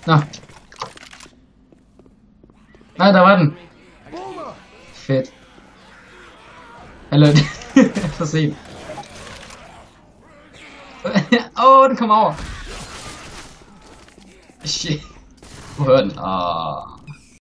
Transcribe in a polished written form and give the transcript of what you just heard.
Nå. Nej, der var den. Fedt. Eller, for sent. Den kom over. Shit. Hvor den?